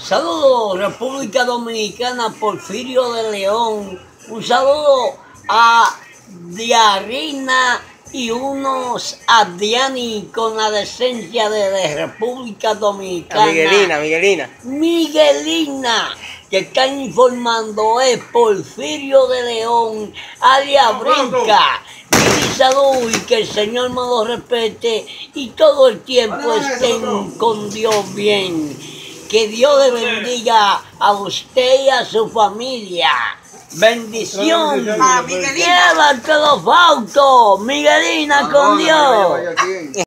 Saludos, República Dominicana, Porfirio de León. Un saludo a Diarina y unos a Diani con la decencia de República Dominicana. A Miguelina. Miguelina, que están informando es Porfirio de León, alias Brinca. Y salud y que el Señor me lo respete y todo el tiempo estén con Dios bien. Que Dios le bendiga a usted y a su familia. Bendición. Llévatelo, Fausto. Miguelina con Dios.